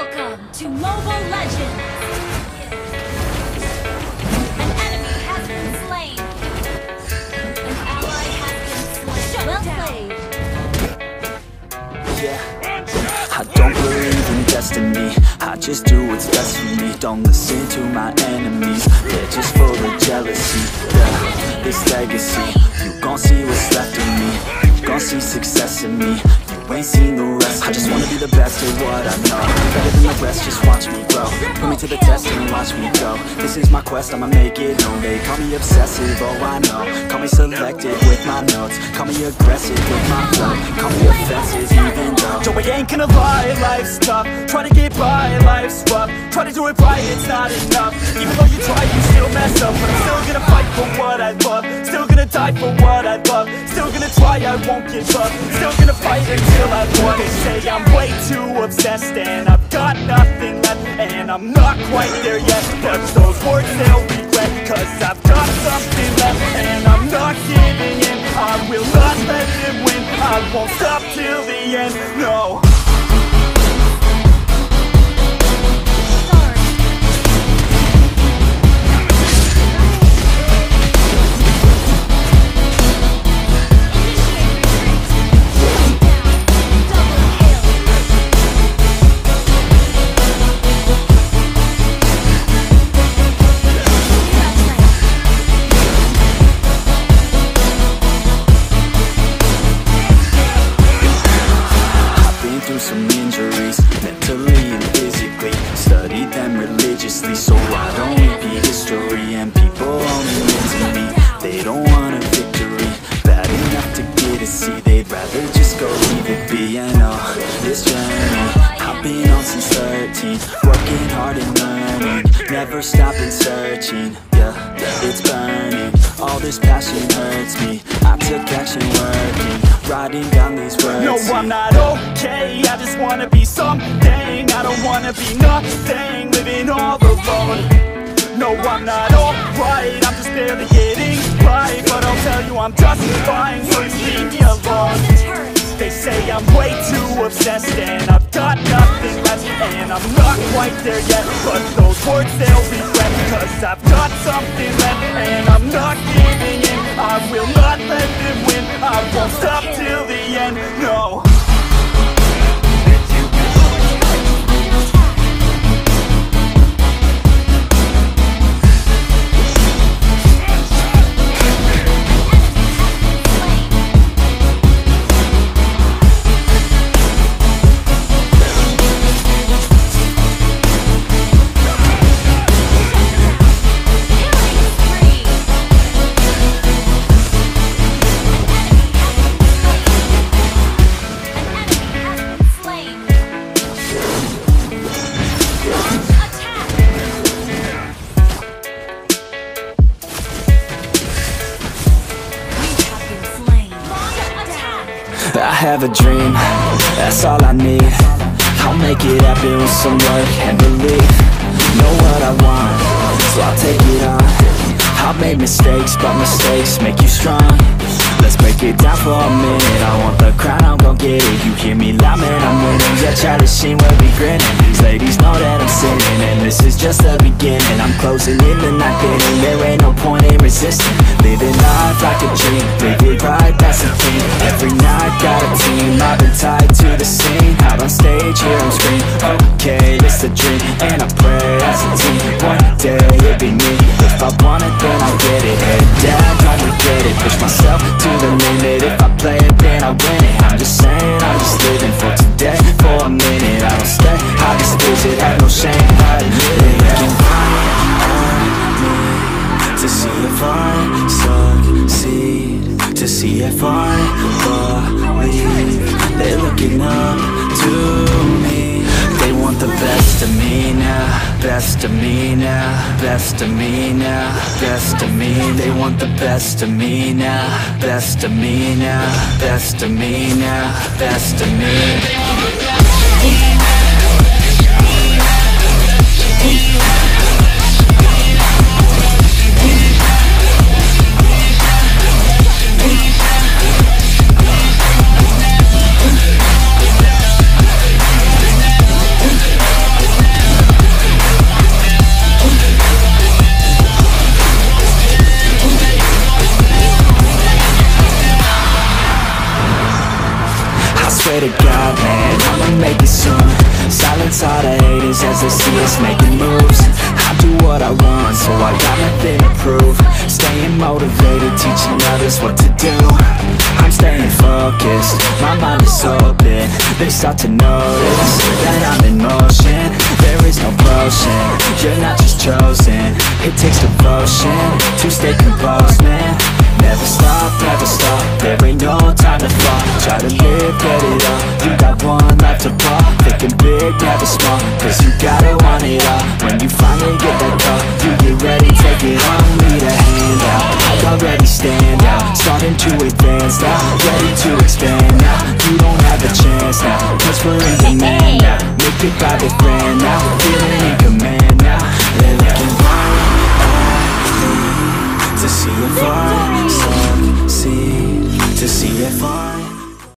Welcome to Mobile Legends! An enemy has been slain! An ally has been slain! Well played! Yeah, I don't believe in destiny. I just do what's best for me. Don't listen to my enemies, they're just full of jealousy. Yeah, this legacy, you gon' see what's left of me. You gon' see success in me. You ain't seen the rest. I just wanna be the best at what I know. Better than the rest, just watch me grow. Put me to the test and watch me go. This is my quest, I'ma make it known. They call me obsessive, oh I know. Call me selective with my notes. Call me aggressive with my flow. Call me offensive even though Joey ain't gonna lie, life's tough. Try to get by, life's rough. Try to do it right, it's not enough. Even though you try, you still mess up. But I'm still gonna fight for what I love. Still gonna die for what I love. Still gonna try, I won't give up. Still gonna fight until I won. They say I'm way too obsessed and I've got nothing left, and I'm not quite there yet, but those words they'll regret, cause I've got something left and I'm not giving in. I will not let them win. I won't stop till the end, no. Some injuries, mentally and physically. Studied them religiously, so I don't repeat history. And people only listen to me, they don't want a victory. Bad enough to get a C, they'd rather just go leave it be. I know this journey I've been on since 13, working hard and learning, never stopping searching. Yeah, it's burning, all this passion hurts me. I took action working, writing down these words. No, I'm not okay, I just wanna be something. I don't wanna be nothing, living all alone. No, I'm not alright, I'm just barely getting by. But I'll tell you I'm just fine, so just leave me alone. They say I'm way too obsessed and I've got nothing left, and I'm not quite there yet, but those words they'll regret, cause I've got something left and I'm not giving in. I will not let them win. I won't stop till the end, no. I have a dream, that's all I need. I'll make it happen with some work and belief. Know what I want, so I'll take it on. I've made mistakes, but mistakes make you strong. Let's break it down for a minute. I want the crown, I'm gon' get it. You hear me loud, man, I'm winning. Yeah, try to see where we grinning. These ladies know that I'm sinning, and this is just the beginning. I'm closing in the night inning, there ain't no point in resisting. Living life like a dream, live it right, that's the thing. Every night got a team, I've been tied to the scene. Out on stage, hear them scream, okay, it's a dream. And I pray as a team, one day it'll be me. If I want it, then I'll get it. Head down, don't regret it. Push myself to the limit. If I play it, then I win it. I'm just saying, I'm just living for today. For a minute, I don't stay, I just visit. Have no shame, I admit it. Looking right at me to see if I succeed, to see if I believe. They're looking up to me. They want the best of me now, best of me now, best of me now, best of me. They want the best of me now, best of me now, best of me now, best of me. swear to God, man, I'ma make it soon. Silence all the haters as they see us making moves. I do what I want, so I got nothing to prove. Staying motivated, teaching others what to do. I'm staying focused, my mind is open. They start to notice that I'm in motion. There is no potion, you're not just chosen. It takes devotion to stay composed, man. Never stop, there ain't no time to fall. Try to live, get it up, you got one life to ball. Thinking big, never small, cause you gotta want it all. When you finally get that call, you get ready, take it on. Need a hand out, already stand out. Starting to advance now, ready to expand now. You don't have a chance now, cause we're in demand now. Make it 5 grand now, feeling in command